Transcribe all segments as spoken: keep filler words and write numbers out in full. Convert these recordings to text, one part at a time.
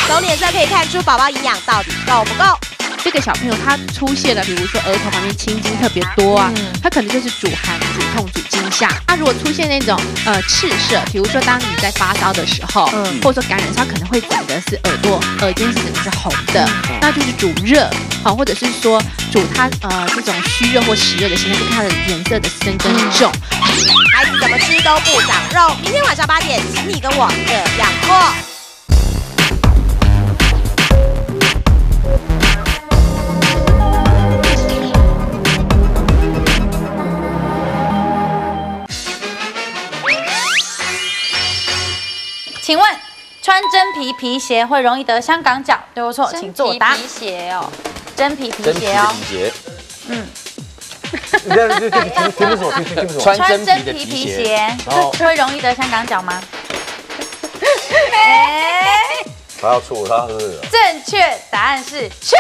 从脸色可以看出宝宝营养到底够不够。 这个小朋友他出现了，比如说额头旁边青筋特别多啊，嗯、他可能就是主寒、主痛、主惊吓。他如果出现那种呃赤色，比如说当你在发烧的时候，嗯、或者说感染烧可能会整个是耳朵、耳尖是整个是红的，嗯、那就是主热，好、哦，或者是说主他呃这种虚热或实热的形态，就是它的颜色的深跟重。 孩子怎么吃都不长肉，明天晚上八点，请你跟我这样做。 请问穿真皮皮鞋会容易得香港脚，对或错？请作答。 皮鞋哦， 真皮皮鞋哦。 皮鞋。 嗯。 你这这这听听不懂，听听不懂。 穿穿真皮皮鞋会容易得香港脚吗？哎， 他要错，他是。 正确答案是圈。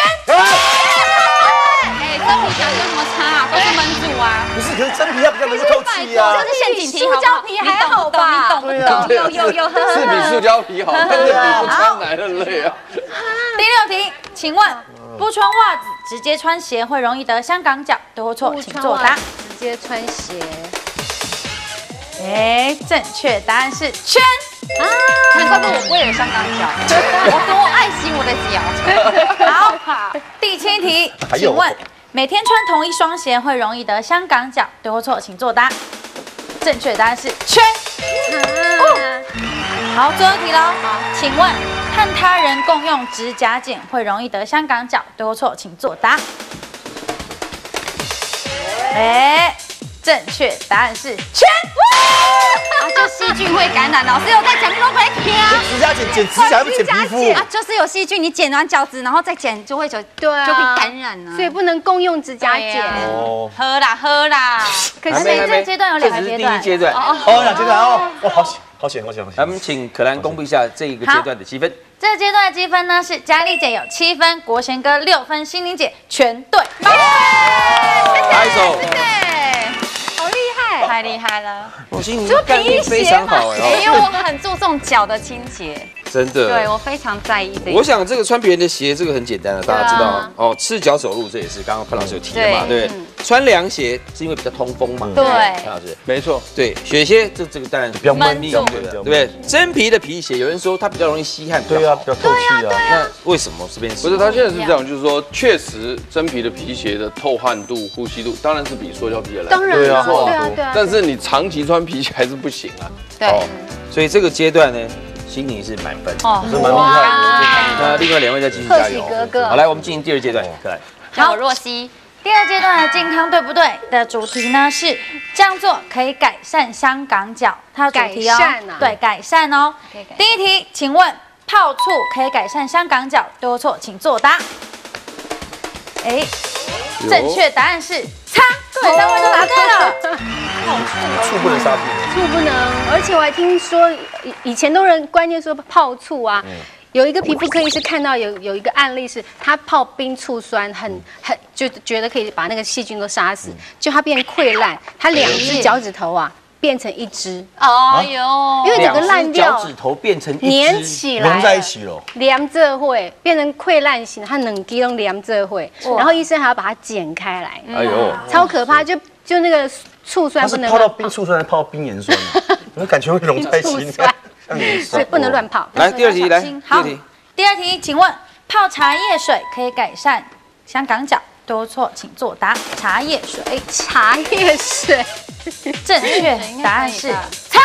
哎，真皮鞋有什么差啊？都是门主啊。 不是，可是真皮它比较能够透气啊。 这是陷阱题， 塑胶皮还好吧？ 你懂不懂？有有有， 是比塑胶皮好，但是比不穿来的累啊。 第六题，请问不穿袜子直接穿鞋会容易得香港脚，对或错？请作答。 直接穿鞋。 哎，正确答案是圈。 啊，难怪我不会有香港脚，我多爱惜我的脚。好，第七题，请问每天穿同一双鞋会容易得香港脚，对或错？请作答。正确答案是圈。哦、好，最后一题喽。请问和他人共用指甲剪会容易得香港脚，对或错？请作答。哎，正确答案是圈。 啊，就细菌会感染，老师有在讲，你都不会听啊。 指甲剪剪指甲，不剪皮肤啊，就是有细菌，你剪完脚趾，然后再剪就会就对啊， 就会感染了， 所以不能共用指甲剪。 哦， 喝啦喝啦。可是这个阶段有两个阶段。 第一阶段。 哦，两阶段哦，哇，好险，好险，好险，好险。 咱们请可兰公布一下这一个阶段的积分。 这个阶段的积分呢是佳丽姐有七分，国贤哥六分，心灵姐全对。 拍手。 太厉害了！ 我心情干练非常好哎， 因为我很注重脚的清洁， 真的， 对我非常在意这个。 我想这个穿别人的鞋，这个很简单的，大家知道哦。赤脚走路，这也是刚刚潘老师有提的嘛，对不对？穿凉鞋是因为比较通风嘛， 对， 潘老师，没错，对，雪鞋这这个当然是比较闷腻，对不对？真皮的皮鞋，有人说它比较容易吸汗， 对啊，比较透气啊。 那为什么这边不是？它现在是这样，就是说，确实真皮的皮鞋的透汗度、呼吸度，当然是比塑胶皮的来， 当然，对啊，对啊，对啊。 但是你长期穿皮鞋还是不行啊。 对， 所以这个阶段呢，心灵是满分， 哦，是蛮厉害的。 那另外两位再继续加油。 哥哥， 好，来，我们进行第二阶段，可来。 好，若曦。 第二阶段的健康对不对的主题呢是这样做可以改善香港脚，它的主题哦，对，改善哦。第一题，请问泡醋可以改善香港脚，对或错？请作答。哎，正确答案是擦，对，三位都答对了。 醋不能杀菌， 醋不能，而且我还听说以以前都人观念说泡醋啊。有一个皮肤科医师看到有有一个案例是，他泡冰醋酸很很就觉得可以把那个细菌都杀死，就他变溃烂，他两只脚趾头啊变成一只， 哦哟， 因为整个烂掉， 脚趾头变成粘起来， 融在一起了， 连这会变成溃烂型，它两肌都连这会，然后医生还要把它剪开来，哎呦，超可怕，就就那个醋酸不能泡到冰醋酸，还泡到冰盐酸，我感觉会融在一起。 所以不能乱泡。 来，第二题，来，第二题。 第二题，请问泡茶叶水可以改善香港脚，对或错？请作答。茶叶水， 茶叶水， 正确答案是擦。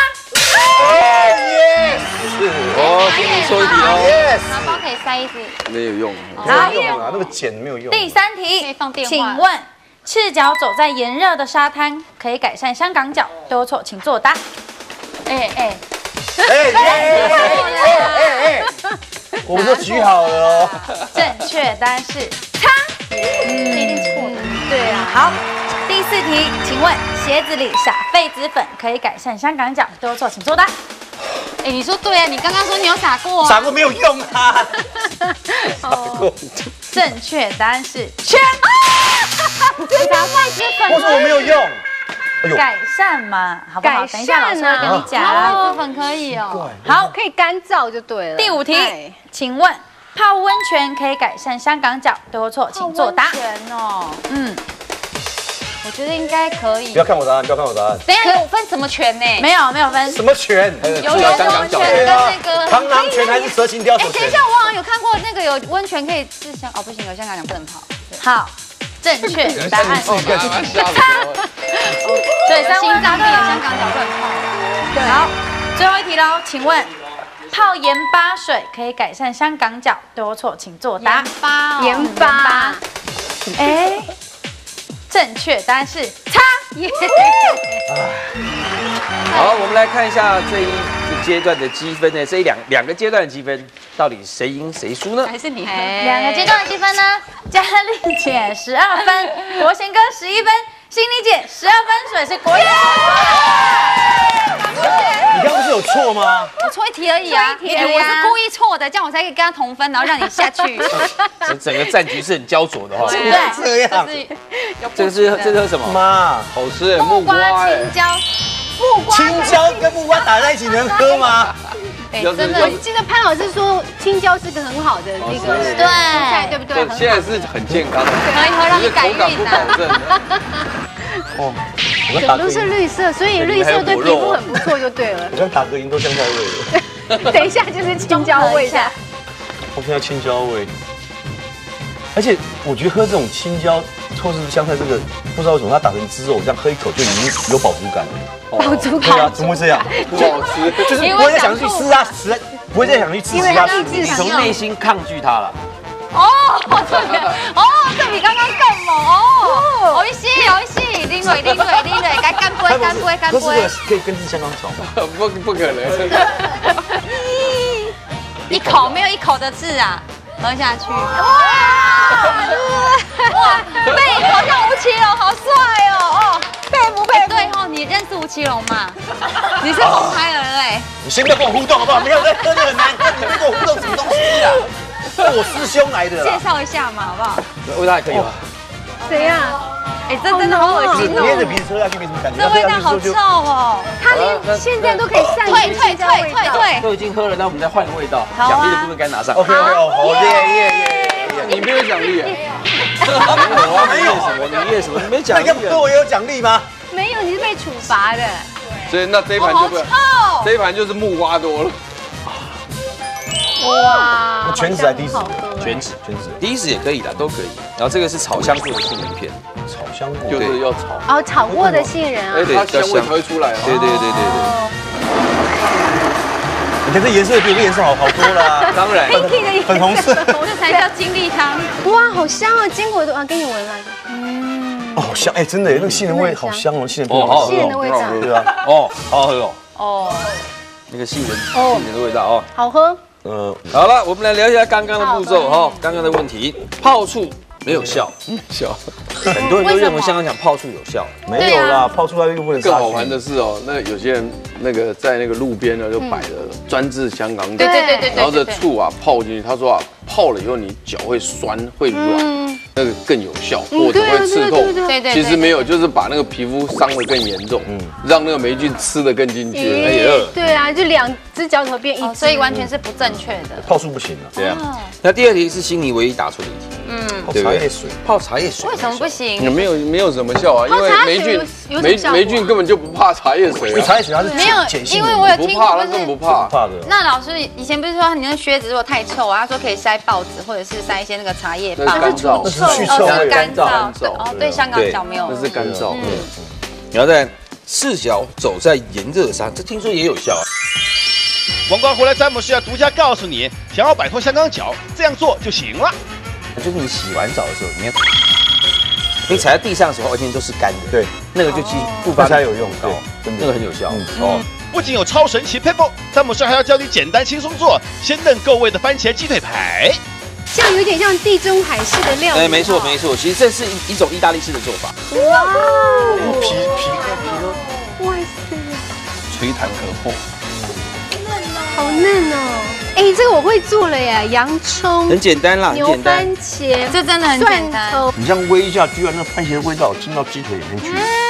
yes， 我给你说一题哦。 茶包可以塞一支， 没有用， 没有用啊，那个剪没有用。 第三题，请问赤脚走在炎热的沙滩可以改善香港脚，对或错？请作答。哎哎。 哎哎哎哎！我们都举好了哦。 正确答案是擦，一定错的。对啊。好，第四题，请问鞋子里撒痱子粉可以改善香港脚，对或错？请作答。 哎，你说对啊，你刚刚说你有撒过啊？ 撒过没有用啊。撒过。 正确答案是圈。 撒痱子粉。 我说我没有用。 改善嘛，好不好？等一下老师会跟你讲。 痱子粉可以哦。 好， 可以干燥就对了。 第五题，请问泡温泉可以改善香港脚，对或错，请作答。 泉哦， 嗯， 我觉得应该可以不。要看我答案，不要看我答案。 等一下有分什么泉呢？ 没有没有分。 什么泉？ 有有香港脚温泉跟那个螳螂泉还是蛇形雕哎， 手泉？ 等一下，我好像有看过那个有温泉可以治香，哦不行，有香港脚不能泡。 好，正确答案是瞎了。 对，三心问答对脏病的香了。 港脚不能泡。 好，最后一题喽，请问泡盐巴水可以改善香港脚，对或错，请作答。 巴哦盐巴， 哎，正确答案是叉。 好，我们来看一下这一个阶段的积分呢，这一两两个阶段的积分，到底谁赢谁输呢？ 还是你？ 两个阶段的积分呢？嘉丽姐十二分，国贤哥十一分，心理姐十二分，所以是国贤。 你刚刚不是有错吗？ 我错一题而已啊！ 错一题哎而已啊我是故意错的，这样我才可以跟他同分，然后让你下去。 整整个战局是很焦灼的哈。 对， 这样， 这个是这是喝什么？ 妈， 好吃哎， 木瓜木瓜哎青，椒， 青椒跟木瓜打在一起能喝吗？ 哎， 要是真的我记得潘老师说青椒是个很好的那个哦是对蔬菜，对不对？很好。 现在是很健康的， 喝一喝让你改口感不运啊！ 保证。 哦，我刚打都是嗝音， 绿色，所以绿色对皮肤很不错就对了。 我刚打嗝音都香菜味了， 等一下就是青椒味的。 我现在青椒味。而且我觉得喝这种青椒或是香菜，这个不知道为什么它打成汁哦，我这样喝一口就已经有饱足感了。 饱足对啊， 感。 怎么会这样？ 不好吃， 就是不会再想去吃它，吃不会再想去吃其他食物。 你从内心抗拒它了。 哦，这个哦，这比刚刚更猛哦！おいしい，おいしい，拎蕊拎蕊拎蕊，该干杯干杯干喝这个杯！ 可以根治香港脚吗？ 不不可能。 一口没有一口的字啊，喝下去。哇哇，背好像吴奇隆，好帅哦哦！佩服佩服。对哦，你认识吴奇隆吗？你是红孩儿哎。 你先不要跟我互动好不好？没有在喝，这很难喝，你在跟我互动什么东西啊？我师兄来的啦。 介绍一下嘛，好不好？ 味道还可以吧？ 谁呀？ 哎，这真的好恶心捏着哦！ 鼻子喝下去没什么感觉， 这味道好臭哦！ 他连现在都可以散退退出青椒味退退道。 退！ 都已经喝了，那我们再换个味道， 好啊奖励的部分该拿上。 OK OK 哦，好耶耶耶！ 你没有奖励啊？ 没有啊，没有什么，你验什么？你没奖励那个对我也有奖励吗？ 没有，你是被处罚的。 所以那这一盘就不，这一盘就是木瓜多了。 哇， 全脂还低脂好喝全脂， 全脂第一脂也可以的，都可以。然后这个是炒香过的杏仁片， 炒香过， 就是要炒， 哦，炒过的杏仁啊哎，。它香味才会出来啊。 对对对对对， 你看这颜色比我这颜色好好多啦， 当然。 粉红色。 这才叫精力汤。 哇，好香哦！坚果都啊，给你闻了。 哦，好香哎，真的耶，那个杏仁味好香哦，杏仁片哦好好杏仁的味道， 对啊， 哦，好好喝哦， 哦， 那个杏仁杏仁的味道哦。 好喝。 呃， 好了，我们来聊一下刚刚的步骤哈，刚刚的问题，泡醋没有效， 笑。 很多人都认为香港脚泡醋有效， 没有啦，泡出来又不能杀菌。 更好玩的是哦，那有些人那个在那个路边呢就摆了专治香港脚， 对对对对对， 然后这醋啊泡进去，他说啊泡了以后你脚会酸会软，那个更有效，或者会刺痛。 对对， 其实没有，就是把那个皮肤伤得更严重，让那个霉菌吃得更进去。哎呀， 对啊，就两只脚头变一哦， 只， 所以完全是不正确的。 泡醋不行啊， 这样。那第二题是悉尼唯一答出的一题， 嗯， 泡对不对茶叶水。 泡茶叶水为什么不行？ 也没有没有什么效啊，因为霉菌有霉什么效果霉菌根本就不怕茶叶水因为啊， 茶叶水它是没有碱，性因的， 不为我有听过， 怕，那不是。 更不怕。 怕的。 那老师以前不是说你那靴子如果太臭啊，他说可以塞报纸或者是塞一些那个茶叶那棒， 是干燥， 那是去哦是臭味。 干燥， 干燥对哦对香港脚没有那是干燥。 然后再赤脚走在炎热上，这听说也有效啊。 王冠回来，詹姆士要独家告诉你，想要摆脱香港脚，这样做就行了。 就是你洗完澡的时候，你看，你踩在地上的时候，完全都是干的， 对， 那个就其实复发发才有用， 高对，，真的那个很有效嗯哦。 不仅有超神奇 Pebble，詹姆士还要教你简单轻松做鲜嫩够味的番茄鸡腿排。 像有点像地中海式的料理。 哎，没错没错，其实这是一一种意大利式的做法， 哇皮皮克皮克， 哇塞， 吹弹可破。 好嫩哦！哎，这个我会做了耶，洋葱很、简单啦，很牛番简单。 茄， 这真的很简单。 蒜头， 你这样煨一下，居然那番茄的味道进到鸡腿里面去。